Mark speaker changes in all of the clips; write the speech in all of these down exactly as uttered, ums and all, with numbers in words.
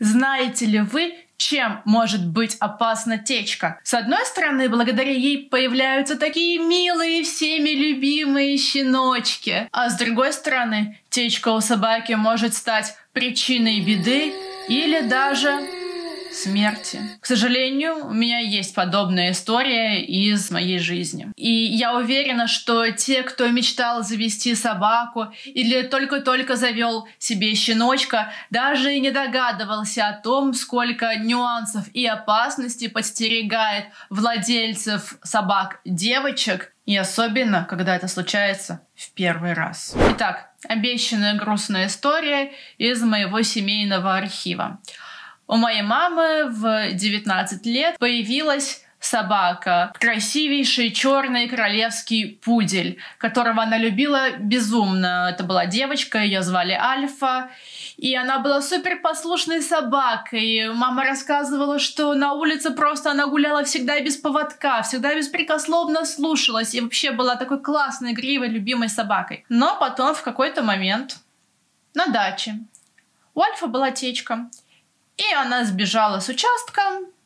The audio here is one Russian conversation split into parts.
Speaker 1: Знаете ли вы, чем может быть опасна течка? С одной стороны, благодаря ей появляются такие милые, всеми любимые щеночки. А с другой стороны, течка у собаки может стать причиной беды или даже смерти. К сожалению, у меня есть подобная история из моей жизни. И я уверена, что те, кто мечтал завести собаку или только-только завел себе щеночка, даже и не догадывался о том, сколько нюансов и опасностей подстерегает владельцев собак-девочек, и особенно, когда это случается в первый раз. Итак, обещанная грустная история из моего семейного архива. У моей мамы в девятнадцать лет появилась собака, красивейший черный королевский пудель, которого она любила безумно. Это была девочка, ее звали Альфа, и она была супер послушной собакой. Мама рассказывала, что на улице просто она гуляла всегда без поводка, всегда беспрекословно слушалась и вообще была такой классной, игривой, любимой собакой. Но потом в какой-то момент на даче у Альфы была течка. И она сбежала с участка,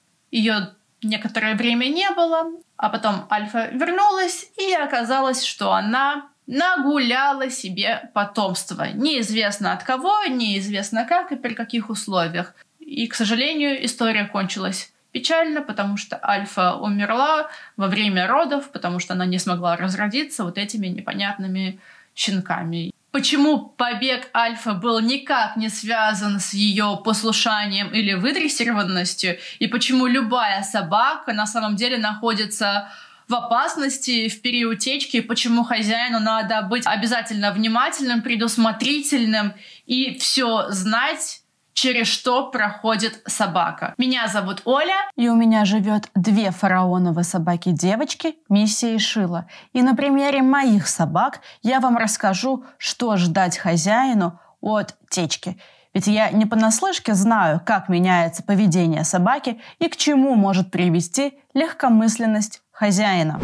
Speaker 1: ее некоторое время не было, а потом Альфа вернулась, и оказалось, что она нагуляла себе потомство. Неизвестно от кого, неизвестно как и при каких условиях. И, к сожалению, история кончилась печально, потому что Альфа умерла во время родов, потому что она не смогла разродиться вот этими непонятными щенками. Почему побег Альфы был никак не связан с ее послушанием или выдрессированностью, и почему любая собака на самом деле находится в опасности в период течки, и почему хозяину надо быть обязательно внимательным, предусмотрительным и все знать, через что проходит собака. Меня зовут Оля.
Speaker 2: И у меня живет две фараоновые собаки-девочки, Миссия и Шила. И на примере моих собак я вам расскажу, что ждать хозяину от течки. Ведь я не понаслышке знаю, как меняется поведение собаки и к чему может привести легкомысленность хозяина.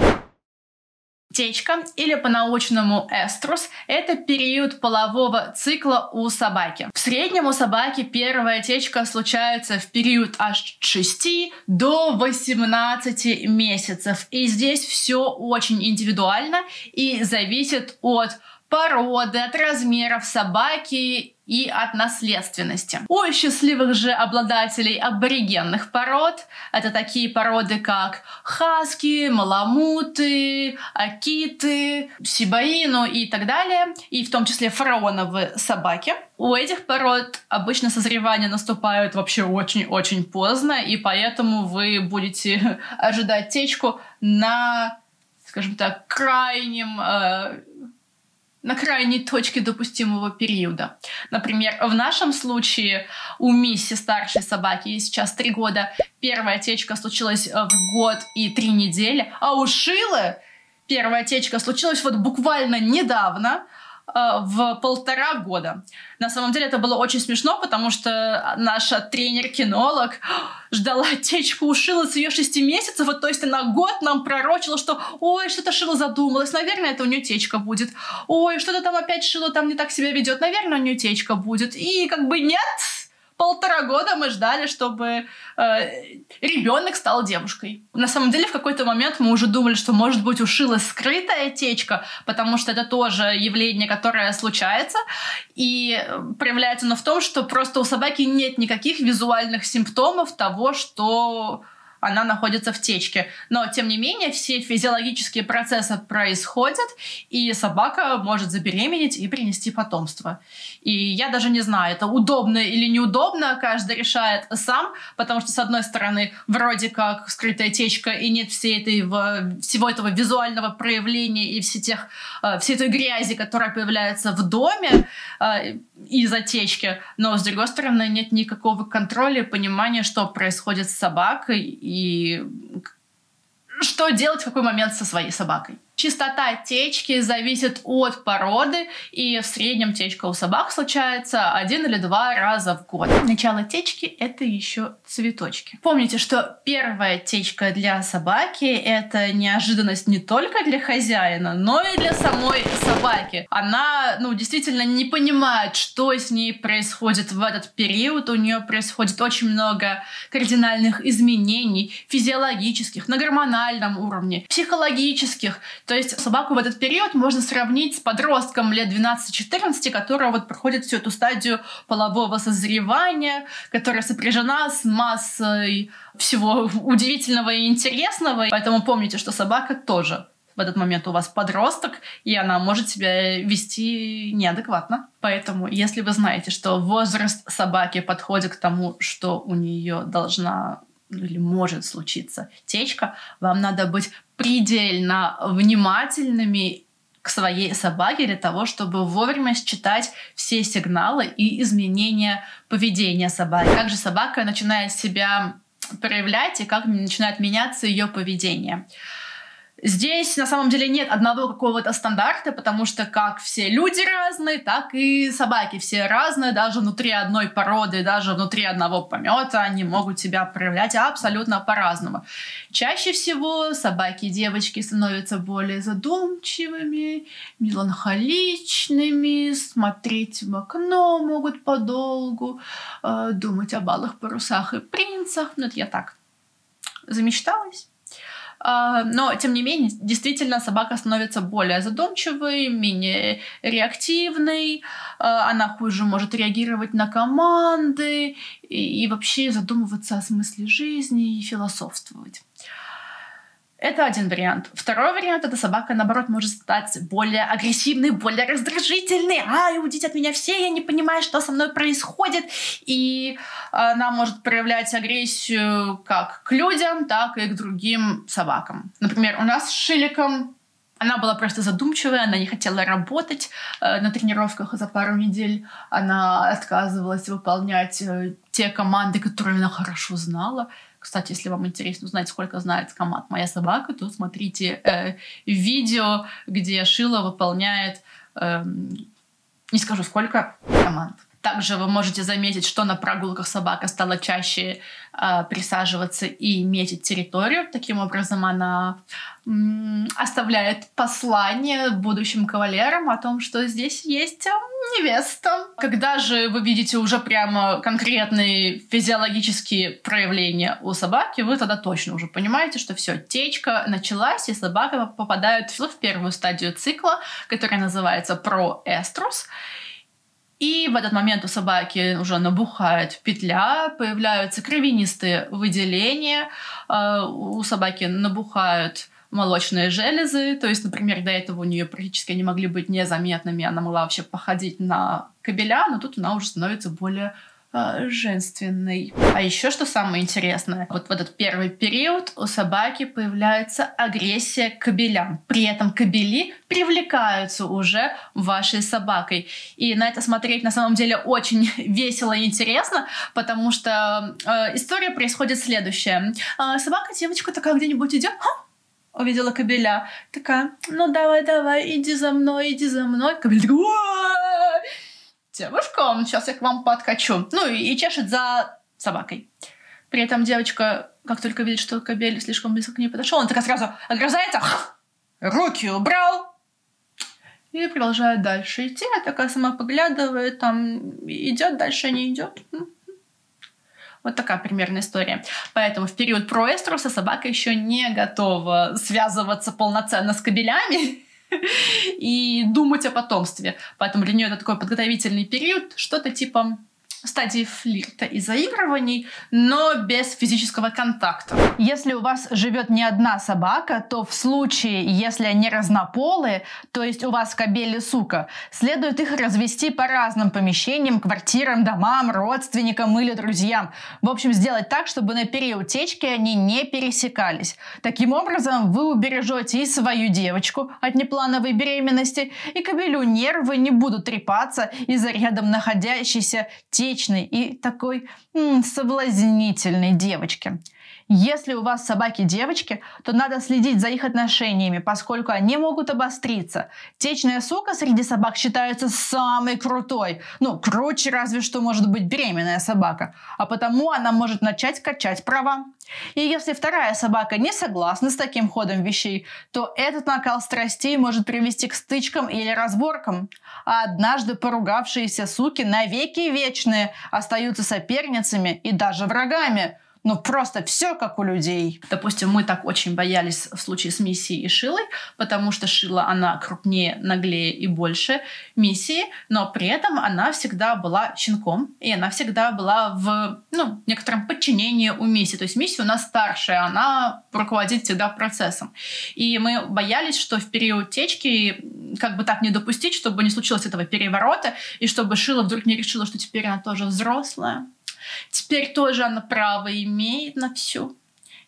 Speaker 1: Течка, или по-научному эструс, это период полового цикла у собаки. В среднем у собаки первая течка случается в период от шести до восемнадцати месяцев. И здесь все очень индивидуально и зависит от породы, от размеров собаки и от наследственности. У счастливых же обладателей аборигенных пород, это такие породы, как хаски, маламуты, акиты, сибаину и так далее, и в том числе фараоновые собаки. У этих пород обычно созревание наступает вообще очень-очень поздно, и поэтому вы будете ожидать течку на, скажем так, крайнем э, на крайней точке допустимого периода. Например, в нашем случае у Мисси, старшей собаки, ей сейчас три года, первая течка случилась в год и три недели, а у Шилы первая течка случилась вот буквально недавно, в полтора года. На самом деле это было очень смешно, потому что наша тренер-кинолог ждала течку у Шилы с ее шести месяцев, вот, то есть она год нам пророчила, что ой, что-то Шила задумалась, наверное, это у нее течка будет. Ой, что-то там опять Шила там не так себя ведет, наверное, у нее течка будет. И как бы нет, полтора года мы ждали, чтобы э, ребенок стал девушкой. На самом деле, в какой-то момент мы уже думали, что, может быть, у Шилы скрытая течка, потому что это тоже явление, которое случается. И проявляется оно в том, что просто у собаки нет никаких визуальных симптомов того, что она находится в течке. Но, тем не менее, все физиологические процессы происходят, и собака может забеременеть и принести потомство. И я даже не знаю, это удобно или неудобно, каждый решает сам, потому что, с одной стороны, вроде как скрытая течка, и нет всей этой, всего этого визуального проявления и всей, тех, всей той грязи, которая появляется в доме из-за течки, но, с другой стороны, нет никакого контроля и понимания, что происходит с собакой, и что делать в какой момент со своей собакой. Частота течки зависит от породы, и в среднем течка у собак случается один или два раза в год. Начало течки — это еще цветочки. Помните, что первая течка для собаки — это неожиданность не только для хозяина, но и для самой собаки. Она, ну, действительно не понимает, что с ней происходит в этот период. У нее происходит очень много кардинальных изменений физиологических, на гормональном уровне, психологических. То есть собаку в этот период можно сравнить с подростком лет двенадцати-четырнадцати, которая вот проходит всю эту стадию полового созревания, которая сопряжена с массой всего удивительного и интересного. Поэтому помните, что собака тоже в этот момент у вас подросток, и она может себя вести неадекватно. Поэтому, если вы знаете, что возраст собаки подходит к тому, что у нее должна или может случиться течка, вам надо быть предельно внимательными к своей собаке для того, чтобы вовремя считать все сигналы и изменения поведения собаки. Как же собака начинает себя проявлять и как начинает меняться ее поведение. Здесь на самом деле нет одного какого-то стандарта, потому что как все люди разные, так и собаки все разные. Даже внутри одной породы, даже внутри одного помета они могут себя проявлять абсолютно по-разному. Чаще всего собаки-девочки становятся более задумчивыми, меланхоличными, смотреть в окно могут подолгу, э, думать о балых парусах и принцах. Ну, это я так замечталась. Но, тем не менее, действительно, собака становится более задумчивой, менее реактивной, она хуже может реагировать на команды и, и вообще задумываться о смысле жизни и философствовать. Это один вариант. Второй вариант — это собака, наоборот, может стать более агрессивной, более раздражительной. Ай, уйдите от меня все, я не понимаю, что со мной происходит. И она может проявлять агрессию как к людям, так и к другим собакам. Например, у нас с Шиликом она была просто задумчивая, она не хотела работать э, на тренировках за пару недель. Она отказывалась выполнять э, те команды, которые она хорошо знала. Кстати, если вам интересно узнать, сколько знает команд моя собака, то смотрите э, видео, где Шила выполняет, э, не скажу сколько, команд. Также вы можете заметить, что на прогулках собака стала чаще э, присаживаться и метить территорию. Таким образом, она м, оставляет послание будущим кавалерам о том, что здесь есть э, невеста. Когда же вы видите уже прямо конкретные физиологические проявления у собаки, вы тогда точно уже понимаете, что все, течка началась, и собака попадает в первую стадию цикла, которая называется проэструс. И в этот момент у собаки уже набухает петля, появляются кровянистые выделения, у собаки набухают молочные железы, то есть, например, до этого у нее практически не могли быть незаметными, она могла вообще походить на кобеля, но тут она уже становится более женственной. А еще что самое интересное, вот в этот первый период у собаки появляется агрессия к кобелям. При этом кобели привлекаются уже вашей собакой. И на это смотреть на самом деле очень весело и интересно, потому что э, история происходит следующая. Э, собака-девочка такая где-нибудь идет, увидела кобеля, такая, ну давай-давай, иди за мной, иди за мной. Кобель такой, девушка, сейчас я к вам подкачу. Ну и, и чешет за собакой. При этом девочка, как только видит, что кобель слишком близко к ней подошел, она такая сразу огрызается, руки убрал и продолжает дальше идти. А такая сама поглядывает, там идет, дальше не идет. Вот такая примерная история. Поэтому в период проэструса собака еще не готова связываться полноценно с кобелями и думать о потомстве. Поэтому для нее это такой подготовительный период, что-то типа стадии флирта и заигрываний, но без физического контакта.
Speaker 2: Если у вас живет не одна собака, то в случае, если они разнополые, то есть у вас кобель и сука, следует их развести по разным помещениям, квартирам, домам, родственникам или друзьям. В общем, сделать так, чтобы на период течки они не пересекались. Таким образом, вы убережете и свою девочку от неплановой беременности, и кобелю нервы не будут трепаться из-за рядом находящейся течки симпатичной и такой м, соблазнительной девочке. Если у вас собаки-девочки, то надо следить за их отношениями, поскольку они могут обостриться. Течная сука среди собак считается самой крутой. Ну, круче разве что может быть беременная собака. А потому она может начать качать права. И если вторая собака не согласна с таким ходом вещей, то этот накал страстей может привести к стычкам или разборкам. А однажды поругавшиеся суки навеки вечные остаются соперницами и даже врагами. Ну, просто все как у людей.
Speaker 1: Допустим, мы так очень боялись в случае с Миссией и Шилой, потому что Шила, она крупнее, наглее и больше Миссии, но при этом она всегда была щенком, и она всегда была в ну, некотором подчинении у Миссии. То есть Миссия у нас старшая, она руководит всегда процессом. И мы боялись, что в период течки как бы так не допустить, чтобы не случилось этого переворота, и чтобы Шила вдруг не решила, что теперь она тоже взрослая. Теперь тоже она право имеет на всю.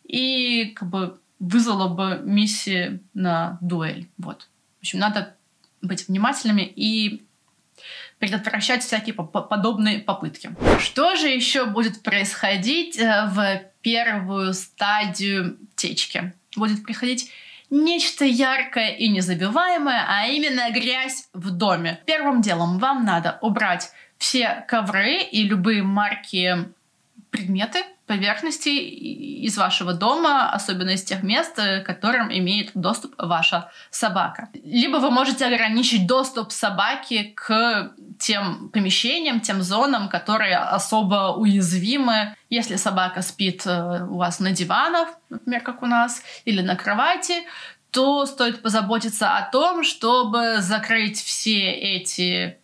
Speaker 1: И как бы вызвала бы Миссию на дуэль. Вот. В общем, надо быть внимательными и предотвращать всякие подобные попытки. Что же еще будет происходить в первую стадию течки? Будет приходить нечто яркое и незабываемое, а именно грязь в доме. Первым делом вам надо убрать все ковры и любые марки, предметы, поверхности из вашего дома, особенно из тех мест, к которым имеет доступ ваша собака. Либо вы можете ограничить доступ собаки к тем помещениям, тем зонам, которые особо уязвимы. Если собака спит у вас на диванах, например, как у нас, или на кровати, то стоит позаботиться о том, чтобы закрыть все эти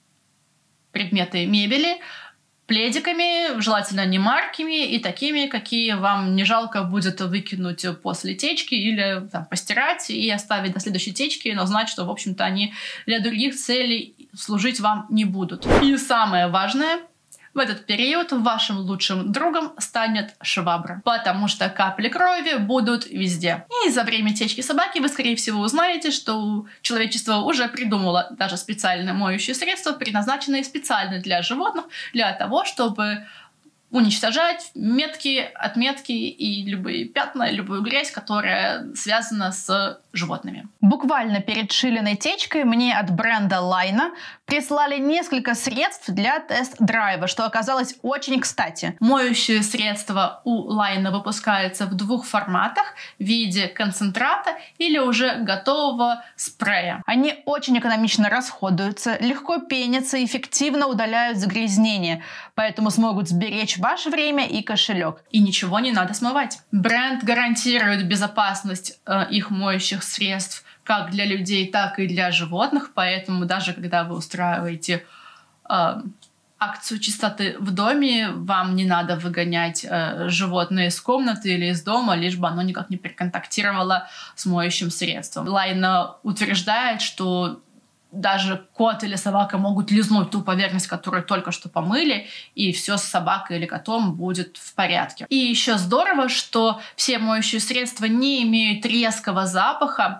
Speaker 1: предметы мебели пледиками, желательно не маркими, и такими, какие вам не жалко будет выкинуть после течки или там, постирать и оставить до следующей течки, но знать, что, в общем-то, они для других целей служить вам не будут. И самое важное, в этот период вашим лучшим другом станет швабра, потому что капли крови будут везде. И за время течки собаки вы, скорее всего, узнаете, что человечество уже придумало даже специальное моющее средство, предназначенное специально для животных, для того, чтобы уничтожать метки, отметки и любые пятна, любую грязь, которая связана с животными.
Speaker 2: Буквально перед Шилиной течкой мне от бренда Лайна прислали несколько средств для тест-драйва, что оказалось очень кстати.
Speaker 1: Моющие средства у Лайна выпускаются в двух форматах в виде концентрата или уже готового спрея.
Speaker 2: Они очень экономично расходуются, легко пенятся и эффективно удаляют загрязнения, поэтому смогут сберечь ваше время и кошелек.
Speaker 1: И ничего не надо смывать. Бренд гарантирует безопасность э, их моющих средств как для людей, так и для животных, поэтому даже когда вы устраиваете э, акцию чистоты в доме, вам не надо выгонять э, животное из комнаты или из дома, лишь бы оно никак не проконтактировало с моющим средством. Лайна утверждает, что даже кот или собака могут лизнуть ту поверхность, которую только что помыли, и все с собакой или котом будет в порядке. И еще здорово, что все моющие средства не имеют резкого запаха,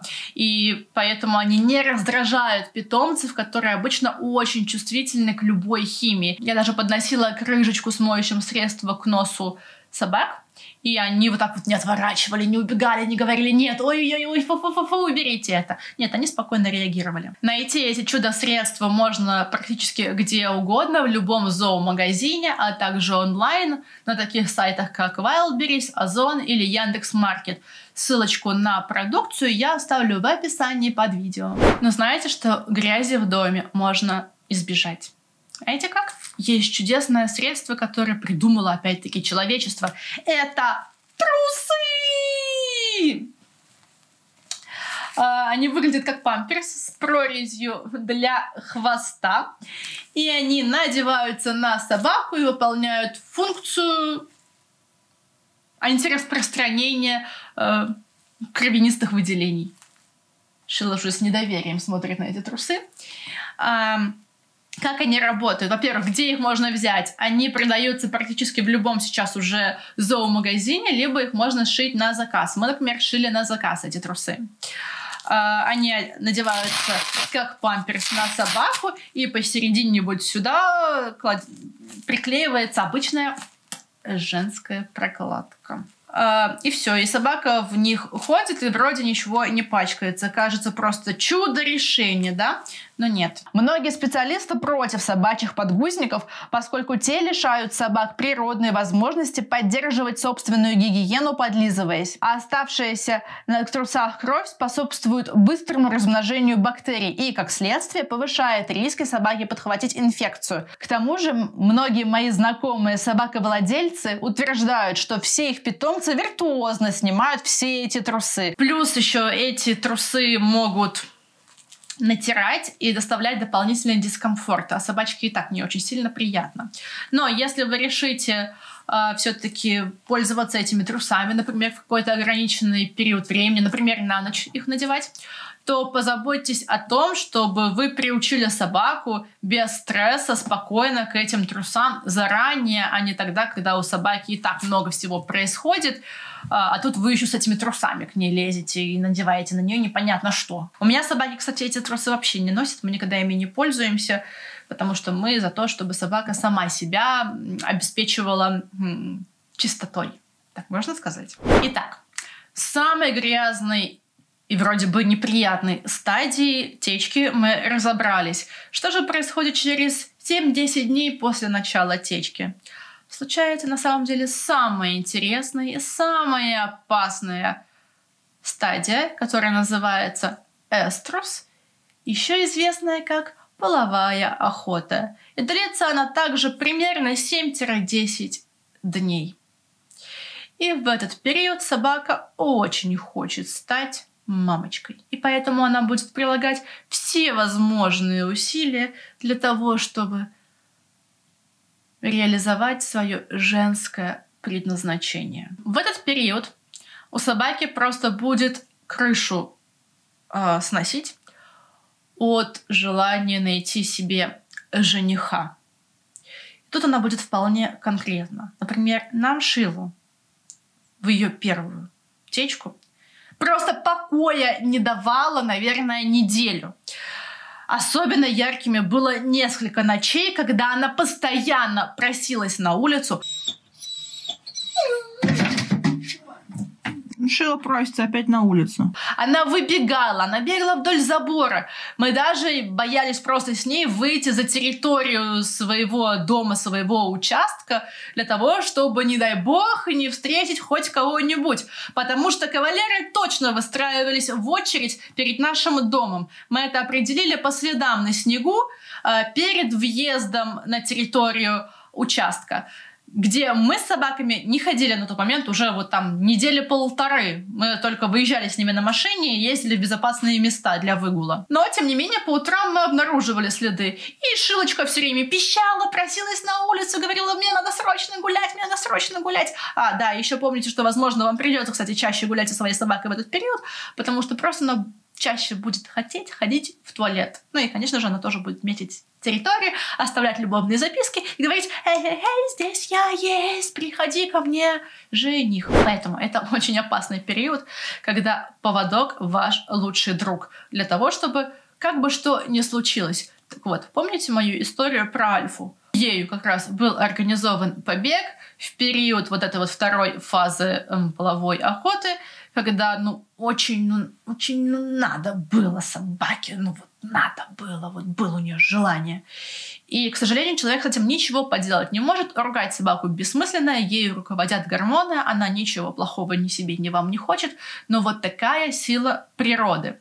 Speaker 1: и поэтому они не раздражают питомцев, которые обычно очень чувствительны к любой химии. Я даже подносила крышечку с моющим средством к носу собак, и они вот так вот не отворачивали, не убегали, не говорили: нет, ой-ой-ой, фу-фу-фу, уберите это. Нет, они спокойно реагировали. Найти эти чудо-средства можно практически где угодно, в любом зоомагазине, а также онлайн на таких сайтах, как Wildberries, Озон или Яндекс.Маркет. Ссылочку на продукцию я оставлю в описании под видео. Но знаете, что грязи в доме можно избежать? Знаете как? Есть чудесное средство, которое придумало опять-таки человечество. Это трусы! Они выглядят как памперс с прорезью для хвоста. И они надеваются на собаку и выполняют функцию антираспространения э, кровянистых выделений. Шила уже с недоверием смотрит на эти трусы. Как они работают? Во-первых, где их можно взять? Они продаются практически в любом сейчас уже зоомагазине, либо их можно сшить на заказ. Мы, например, шили на заказ эти трусы. Они надеваются как памперс на собаку, и посередине вот сюда приклеивается обычная женская прокладка. И все, и собака в них ходит, и вроде ничего не пачкается. Кажется, просто чудо решения, да? Но нет.
Speaker 2: Многие специалисты против собачьих подгузников, поскольку те лишают собак природной возможности поддерживать собственную гигиену, подлизываясь. А оставшаяся на трусах кровь способствует быстрому размножению бактерий и, как следствие, повышает риски собаки подхватить инфекцию. К тому же, многие мои знакомые собаковладельцы утверждают, что все их питомцы виртуозно снимают все эти трусы.
Speaker 1: Плюс еще эти трусы могут натирать и доставлять дополнительный дискомфорт, а собачке и так не очень сильно приятно. Но если вы решите э, все-таки пользоваться этими трусами, например, в какой-то ограниченный период времени, например, на ночь их надевать, то позаботьтесь о том, чтобы вы приучили собаку без стресса спокойно к этим трусам заранее, а не тогда, когда у собаки и так много всего происходит, а тут вы еще с этими трусами к ней лезете и надеваете на нее непонятно что. У меня собаки, кстати, эти трусы вообще не носят, мы никогда ими не пользуемся, потому что мы за то, чтобы собака сама себя обеспечивала м, чистотой. Так можно сказать? Итак, самый грязный и вроде бы неприятной стадии течки мы разобрались. Что же происходит через семь-десять дней после начала течки? Случается на самом деле самая интересная и самая опасная стадия, которая называется эструс, еще известная как половая охота. И длится она также примерно семь-десять дней. И в этот период собака очень хочет стать мамочкой. И поэтому она будет прилагать все возможные усилия для того, чтобы реализовать свое женское предназначение. В этот период у собаки просто будет крышу э, сносить от желания найти себе жениха. Тут она будет вполне конкретна. Например, нам Шилу в ее первую течку просто покоя не давала, наверное, неделю. Особенно яркими было несколько ночей, когда она постоянно просилась на улицу.
Speaker 2: Шила просится опять на улицу.
Speaker 1: Она выбегала, она бегала вдоль забора. Мы даже боялись просто с ней выйти за территорию своего дома, своего участка, для того, чтобы, не дай бог, не встретить хоть кого-нибудь. Потому что кавалеры точно выстраивались в очередь перед нашим домом. Мы это определили по следам на снегу э, перед въездом на территорию участка, где мы с собаками не ходили на тот момент уже вот там недели полторы. Мы только выезжали с ними на машине и ездили в безопасные места для выгула. Но, тем не менее, по утрам мы обнаруживали следы. И Шилочка все время пищала, просилась на улицу, говорила: мне надо срочно гулять, мне надо срочно гулять. А, да, еще помните, что, возможно, вам придется, кстати, чаще гулять со своей собакой в этот период, потому что просто она чаще будет хотеть ходить в туалет. Ну и, конечно же, она тоже будет метить территорию, оставлять любовные записки и говорить: эй, эй, эй, здесь я есть, приходи ко мне, жених. Поэтому это очень опасный период, когда поводок ваш лучший друг, для того, чтобы как бы что ни случилось. Так вот, помните мою историю про Альфу? Ею как раз был организован побег в период вот этой вот второй фазы эм, половой охоты, когда, ну, очень, ну, очень, ну, надо было собаке, ну, вот надо было, вот было у нее желание. И, к сожалению, человек с этим ничего поделать не может. Ругать собаку бессмысленно, ею руководят гормоны, она ничего плохого ни себе, ни вам не хочет, но вот такая сила природы.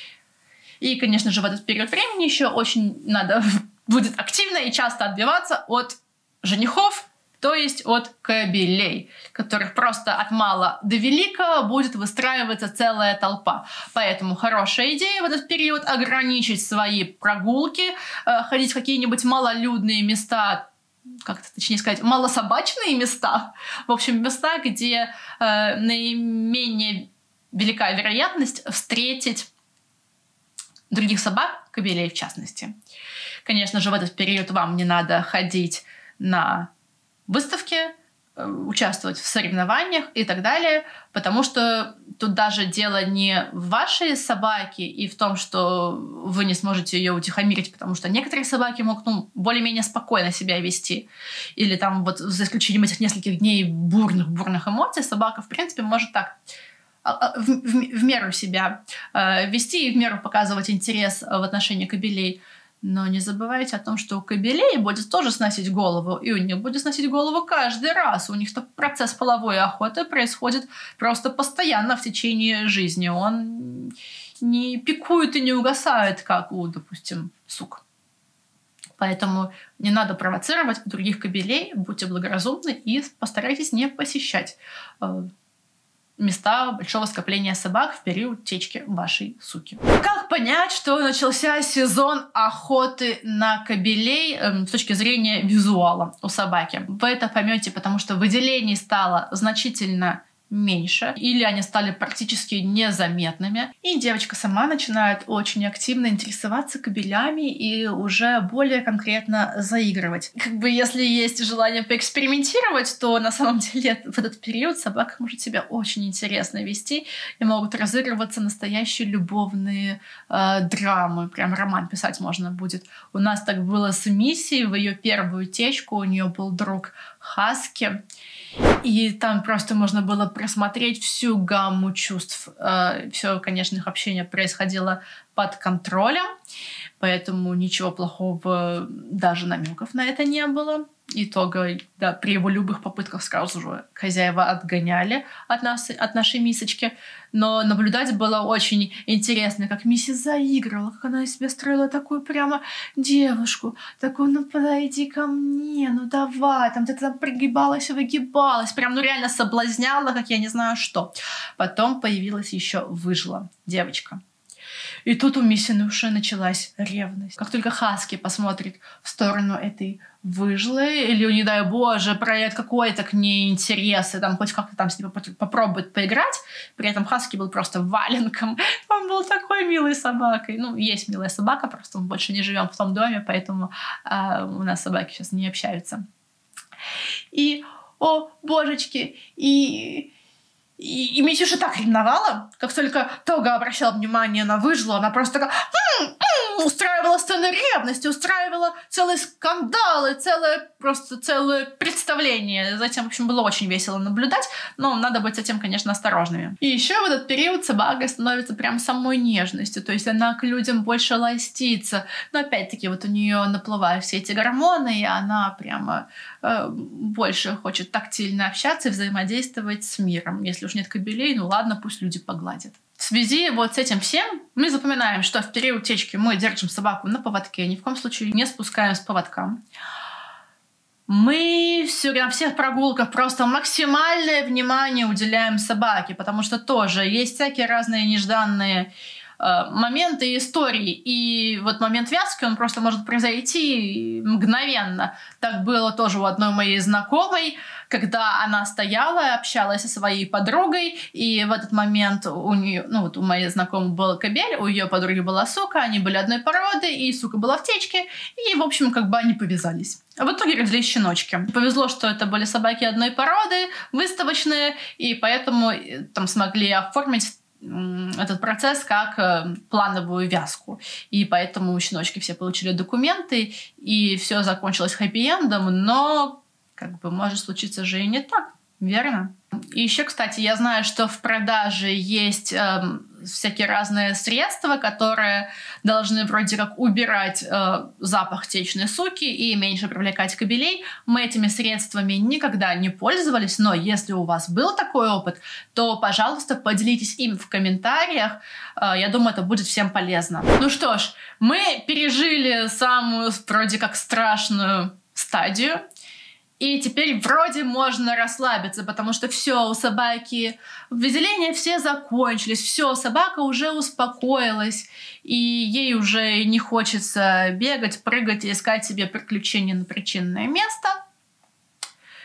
Speaker 1: И, конечно же, в этот период времени еще очень надо будет активно и часто отбиваться от женихов, то есть от кобелей, которых просто от мала до велика будет выстраиваться целая толпа. Поэтому хорошая идея в этот период ограничить свои прогулки, э, ходить в какие-нибудь малолюдные места, как-то точнее сказать, малособачные места. В общем, места, где э, наименее велика вероятность встретить других собак, кобелей в частности. Конечно же, в этот период вам не надо ходить на выставки, участвовать в соревнованиях и так далее, потому что тут даже дело не в вашей собаке и в том, что вы не сможете ее утихомирить, потому что некоторые собаки могут ну, более-менее спокойно себя вести. Или там вот за исключением этих нескольких дней бурных-бурных эмоций собака, в принципе, может так в, в, в меру себя э, вести и в меру показывать интерес в отношении кобелей. Но не забывайте о том, что у кобелей будет тоже сносить голову, и у них будет сносить голову каждый раз. У них процесс половой охоты происходит просто постоянно в течение жизни. Он не пикует и не угасает, как у, допустим, сук. Поэтому не надо провоцировать других кобелей, будьте благоразумны и постарайтесь не посещать места большого скопления собак в период течки вашей суки. Как понять, что начался сезон охоты на кобелей э, с точки зрения визуала у собаки? Вы это поймете, потому что выделений стало значительно меньше, или они стали практически незаметными. И девочка сама начинает очень активно интересоваться кобелями и уже более конкретно заигрывать. Как бы если есть желание поэкспериментировать, то на самом деле в этот период собака может себя очень интересно вести и могут разыгрываться настоящие любовные э, драмы. Прям роман писать можно будет. У нас так было с Миссией в ее первую течку. У нее был друг Хаски. И там просто можно было просмотреть всю гамму чувств. Все, конечно, их общение происходило под контролем, поэтому ничего плохого, даже намеков на это не было. Итога, да, при его любых попытках сразу же хозяева отгоняли от, нас, от нашей мисочки. Но наблюдать было очень интересно, как Мисси заигрывала, как она из себя строила такую прямо девушку. Такую, ну подойди ко мне, ну давай. Там ты там пригибалась и выгибалась. Прям, ну реально соблазняла, как я не знаю что. Потом появилась еще выжила девочка. И тут у Миссины уже началась ревность. Как только Хаски посмотрит в сторону этой выжилой, или, не дай боже, проявит какой-то к ней интерес, и там хоть как-то там с ней попробует поиграть, при этом Хаски был просто валенком. Он был такой милой собакой. Ну, есть милая собака, просто мы больше не живем в том доме, поэтому э, у нас собаки сейчас не общаются. И, о, божечки, и... И, и Митюша так ревновала, как только Тога обращала внимание на выжилу, она просто такая м-м-м, устраивала сцены ревности, устраивала целые скандалы, целое, просто целое представление. Затем, в общем, было очень весело наблюдать, но надо быть с этим, конечно, осторожными. И еще в этот период собака становится прям самой нежностью, то есть она к людям больше ластится. Но опять-таки вот у нее наплывают все эти гормоны, и она прямо э, больше хочет тактильно общаться и взаимодействовать с миром. Если уж нет кобелей, ну ладно, пусть люди погладят. В связи вот с этим всем мы запоминаем, что в период течки мы держим собаку на поводке, ни в коем случае не спускаем с поводка. Мы все, на всех прогулках просто максимальное внимание уделяем собаке, потому что тоже есть всякие разные нежданные э, моменты и истории. И вот момент вязки, он просто может произойти мгновенно. Так было тоже у одной моей знакомой, когда она стояла и общалась со своей подругой, и в этот момент у нее, ну вот у моей знакомой был кобель, у ее подруги была сука, они были одной породы, и сука была в течке, и, в общем, как бы они повязались. А в итоге родились щеночки. Повезло, что это были собаки одной породы, выставочные, и поэтому там смогли оформить этот процесс как плановую вязку. И поэтому щеночки все получили документы, и все закончилось хэппи-эндом, но как бы может случиться же и не так, верно? И еще, кстати, я знаю, что в продаже есть э, всякие разные средства, которые должны вроде как убирать э, запах течной суки и меньше привлекать кобелей. Мы этими средствами никогда не пользовались, но если у вас был такой опыт, то, пожалуйста, поделитесь им в комментариях. Э, я думаю, это будет всем полезно. Ну что ж, мы пережили самую вроде как страшную стадию. И теперь вроде можно расслабиться, потому что все, у собаки выделения все закончились, все, собака уже успокоилась, и ей уже не хочется бегать, прыгать и искать себе приключения на причинное место.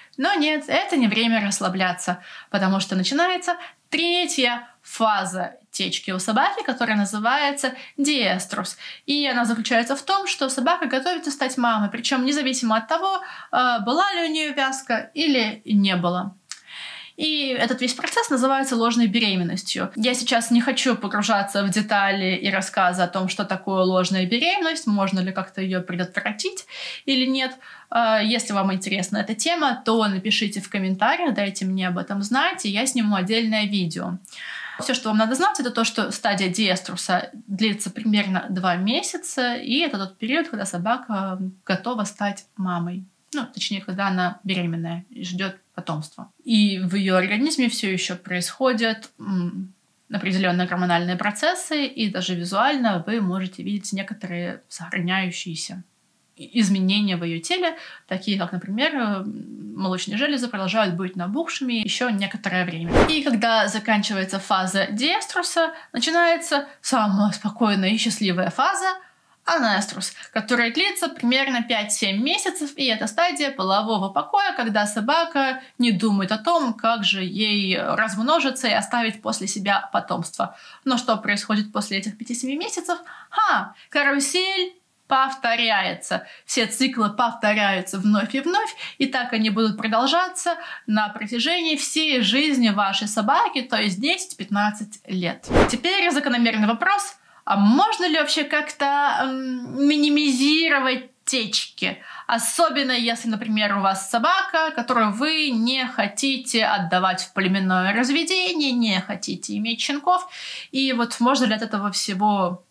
Speaker 1: Но нет, это не время расслабляться, потому что начинается третья фаза течки у собаки, которая называется диэструс. И она заключается в том, что собака готовится стать мамой, причем независимо от того, была ли у нее вязка или не было. И этот весь процесс называется ложной беременностью. Я сейчас не хочу погружаться в детали и рассказы о том, что такое ложная беременность, можно ли как-то ее предотвратить или нет. Если вам интересна эта тема, то напишите в комментариях, дайте мне об этом знать, и я сниму отдельное видео. Все, что вам надо знать, это то, что стадия диэструса длится примерно два месяца, и это тот период, когда собака готова стать мамой. Ну, точнее, когда она беременная и ждет потомства. И в ее организме все еще происходят м, определенные гормональные процессы, и даже визуально вы можете видеть некоторые сохраняющиеся изменения в ее теле, такие как, например, молочные железы продолжают быть набухшими еще некоторое время. И когда заканчивается фаза диэструса, начинается самая спокойная и счастливая фаза анеструс, которая длится примерно пять-семь месяцев, и это стадия полового покоя, когда собака не думает о том, как же ей размножиться и оставить после себя потомство. Но что происходит после этих пяти-семи месяцев? Ха! Карусель повторяется. Все циклы повторяются вновь и вновь, и так они будут продолжаться на протяжении всей жизни вашей собаки, то есть десять-пятнадцать лет. Теперь закономерный вопрос. А можно ли вообще как-то эм, минимизировать течки? Особенно если, например, у вас собака, которую вы не хотите отдавать в племенное разведение, не хотите иметь щенков. И вот можно ли от этого всего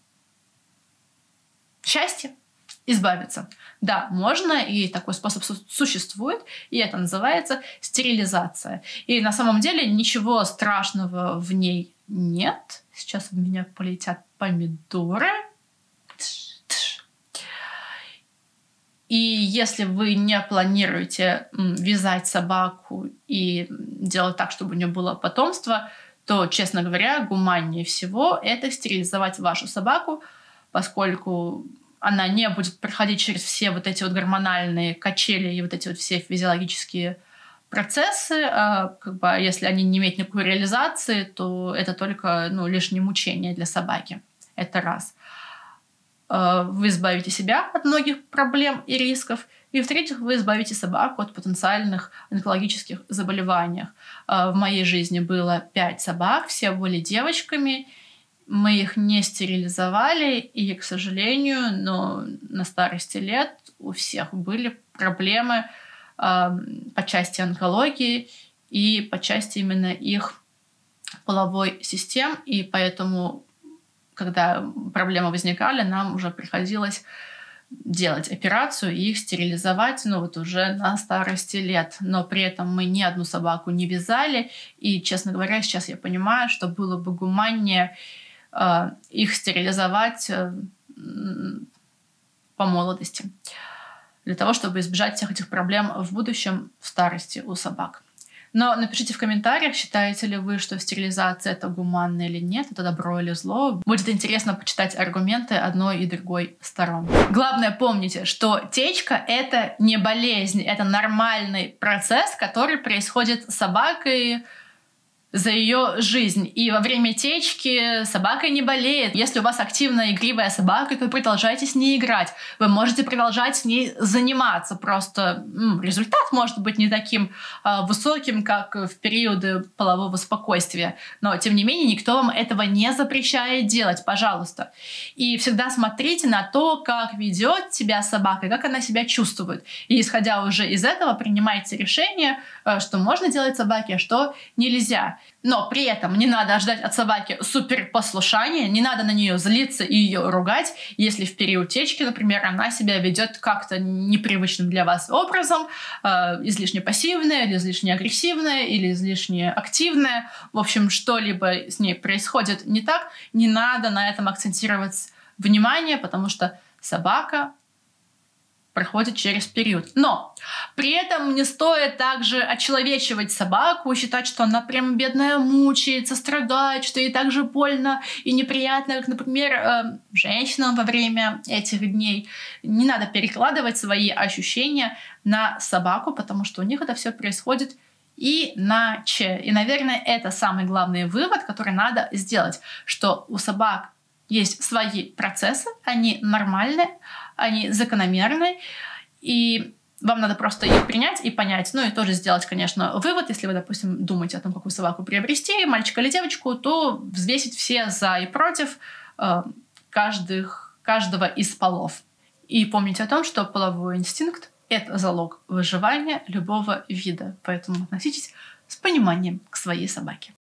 Speaker 1: счастья избавиться? Да, можно, и такой способ существует, и это называется стерилизация. И на самом деле ничего страшного в ней нет. Сейчас у меня полетят помидоры. И если вы не планируете вязать собаку и делать так, чтобы у нее было потомство, то, честно говоря, гуманнее всего это стерилизовать вашу собаку, поскольку она не будет проходить через все вот эти вот гормональные качели и вот эти вот все физиологические процессы. А, как бы, если они не имеют никакой реализации, то это только ну, лишнее мучение для собаки. Это раз. А, вы избавите себя от многих проблем и рисков. И, в-третьих, вы избавите собаку от потенциальных онкологических заболеваний. А, в моей жизни было пять собак, все были девочками. Мы их не стерилизовали, и, к сожалению, но на старости лет у всех были проблемы э, по части онкологии и по части именно их половой систем, и поэтому, когда проблемы возникали, нам уже приходилось делать операцию и их стерилизовать, ну вот уже на старости лет. Но при этом мы ни одну собаку не вязали, и, честно говоря, сейчас я понимаю, что было бы гуманнее их стерилизовать по молодости, для того, чтобы избежать всех этих проблем в будущем в старости у собак. Но напишите в комментариях, считаете ли вы, что стерилизация это гуманно или нет, это добро или зло. Будет интересно почитать аргументы одной и другой сторон. Главное, помните, что течка — это не болезнь, это нормальный процесс, который происходит с собакой за ее жизнь. И во время течки собака не болеет. Если у вас активная игривая собака, то продолжайте с ней играть. Вы можете продолжать с ней заниматься. Просто м, результат может быть не таким э, высоким, как в периоды полового спокойствия. Но, тем не менее, никто вам этого не запрещает делать. Пожалуйста. И всегда смотрите на то, как ведет себя собака, как она себя чувствует. И, исходя уже из этого, принимайте решение, э, что можно делать собаке, а что нельзя. Но при этом не надо ждать от собаки суперпослушания, не надо на нее злиться и ее ругать, если в период течки, например, она себя ведет как-то непривычным для вас образом, э, излишне пассивная, или излишне агрессивная, или излишне активная. В общем, что-либо с ней происходит не так, не надо на этом акцентировать внимание, потому что собака проходит через период. Но при этом не стоит также очеловечивать собаку, считать, что она прям бедная мучается, страдает, что ей так же больно и неприятно, как, например, э, женщинам во время этих дней. Не надо перекладывать свои ощущения на собаку, потому что у них это все происходит иначе. И, наверное, это самый главный вывод, который надо сделать, что у собак есть свои процессы, они нормальные, они закономерные, и вам надо просто их принять и понять, ну и тоже сделать, конечно, вывод, если вы, допустим, думаете о том, какую собаку приобрести, мальчика или девочку, то взвесить все за и против э, каждых, каждого из полов. И помните о том, что половой инстинкт — это залог выживания любого вида, поэтому относитесь с пониманием к своей собаке.